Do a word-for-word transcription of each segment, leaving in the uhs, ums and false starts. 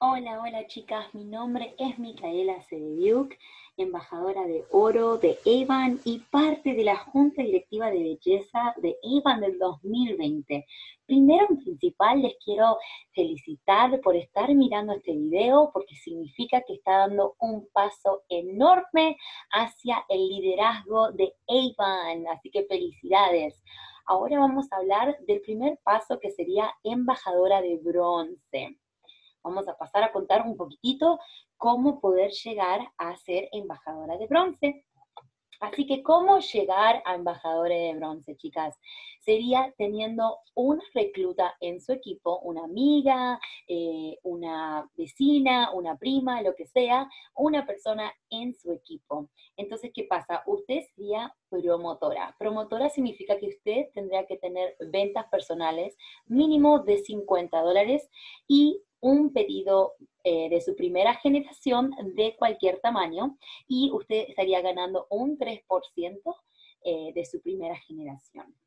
Hola, hola chicas, mi nombre es Micaela Cedebiuk, embajadora de oro de Avon y parte de la Junta Directiva de Belleza de Avon del dos mil veinte. Primero en principal les quiero felicitar por estar mirando este video porque significa que está dando un paso enorme hacia el liderazgo de Avon, así que felicidades. Ahora vamos a hablar del primer paso que sería embajadora de bronce. Vamos a pasar a contar un poquitito cómo poder llegar a ser embajadora de bronce. Así que, ¿cómo llegar a embajadora de bronce, chicas? Sería teniendo una recluta en su equipo, una amiga, eh, una vecina, una prima, lo que sea, una persona en su equipo. Entonces, ¿qué pasa? Usted sería promotora. Promotora significa que usted tendría que tener ventas personales mínimo de cincuenta dólares y un pedido eh, de su primera generación de cualquier tamaño y usted estaría ganando un tres por ciento eh, de su primera generación.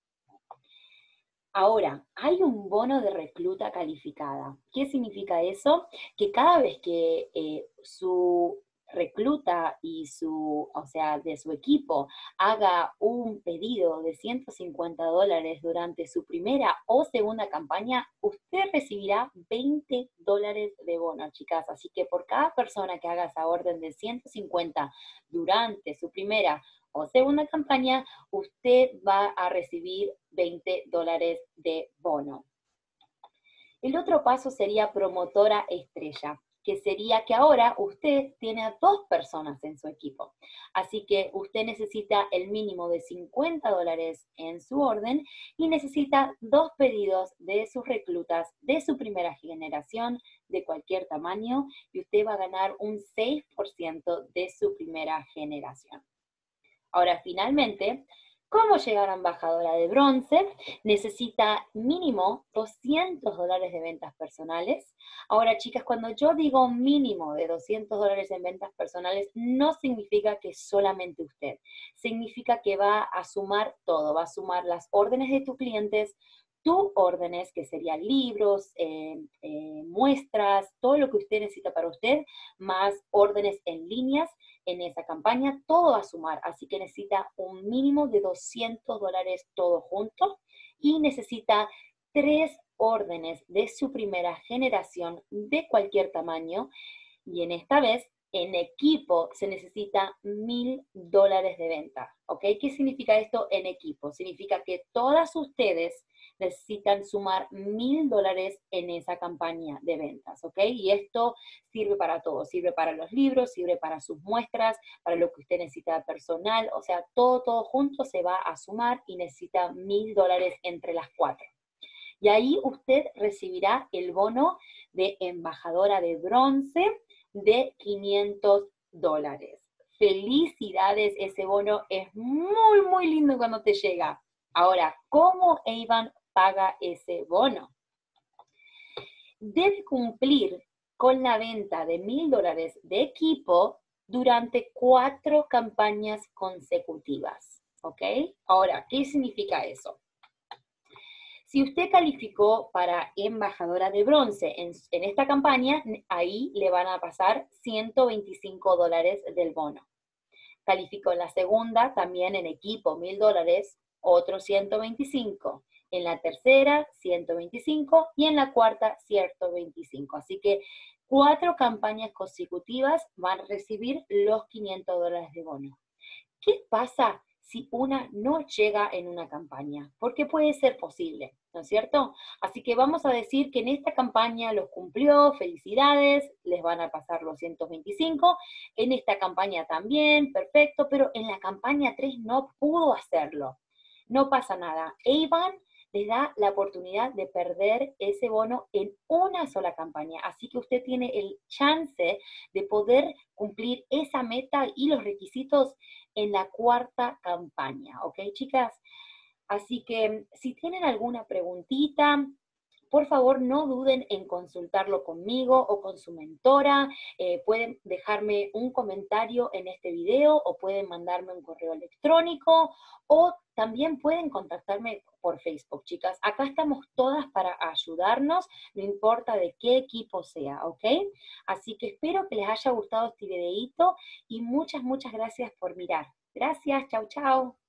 Ahora, hay un bono de recluta calificada. ¿Qué significa eso? Que cada vez que eh, su recluta y su, o sea, de su equipo haga un pedido de ciento cincuenta dólares durante su primera o segunda campaña, usted recibirá veinte dólares de bono, chicas. Así que por cada persona que haga esa orden de ciento cincuenta durante su primera o segunda campaña, usted va a recibir veinte dólares de bono. El otro paso sería promotora estrella, que sería que ahora usted tiene a dos personas en su equipo. Así que usted necesita el mínimo de cincuenta dólares en su orden y necesita dos pedidos de sus reclutas de su primera generación de cualquier tamaño y usted va a ganar un seis por ciento de su primera generación. Ahora, finalmente, ¿cómo llegar a embajadora de bronce? Necesita mínimo doscientos dólares de ventas personales. Ahora, chicas, cuando yo digo mínimo de doscientos dólares en ventas personales, no significa que solamente usted. Significa que va a sumar todo, va a sumar las órdenes de tus clientes, tus órdenes, que serían libros, eh, eh, muestras, todo lo que usted necesita para usted, más órdenes en líneas en esa campaña, todo va a sumar, así que necesita un mínimo de doscientos dólares todo junto y necesita tres órdenes de su primera generación de cualquier tamaño y en esta vez en equipo se necesita mil dólares de venta, ¿ok? ¿Qué significa esto en equipo? Significa que todas ustedes necesitan sumar mil dólares en esa campaña de ventas, ¿ok? Y esto sirve para todo, sirve para los libros, sirve para sus muestras, para lo que usted necesita personal, o sea, todo, todo junto se va a sumar y necesita mil dólares entre las cuatro. Y ahí usted recibirá el bono de embajadora de bronce de quinientos dólares. Felicidades, ese bono es muy, muy lindo cuando te llega. Ahora, ¿cómo Avon paga ese bono? Debe cumplir con la venta de mil dólares de equipo durante cuatro campañas consecutivas, ¿ok? Ahora, ¿qué significa eso? Si usted calificó para embajadora de bronce en, en esta campaña, ahí le van a pasar ciento veinticinco dólares del bono. Calificó en la segunda, también en equipo, mil dólares, otros ciento veinticinco. En la tercera, ciento veinticinco y en la cuarta, ciento veinticinco. Así que cuatro campañas consecutivas van a recibir los quinientos dólares de bono. ¿Qué pasa si una no llega en una campaña? Porque puede ser posible, ¿no es cierto? Así que vamos a decir que en esta campaña los cumplió, felicidades, les van a pasar los ciento veinticinco, en esta campaña también, perfecto, pero en la campaña tres no pudo hacerlo. No pasa nada. Avon les da la oportunidad de perder ese bono en una sola campaña. Así que usted tiene el chance de poder cumplir esa meta y los requisitos en la cuarta campaña, ¿ok, chicas? Así que si tienen alguna preguntita, por favor no duden en consultarlo conmigo o con su mentora. Eh, pueden dejarme un comentario en este video o pueden mandarme un correo electrónico o también pueden contactarme por Facebook, chicas. Acá estamos todas para ayudarnos, no importa de qué equipo sea, ¿ok? Así que espero que les haya gustado este videíto y muchas, muchas gracias por mirar. Gracias, chau, chau.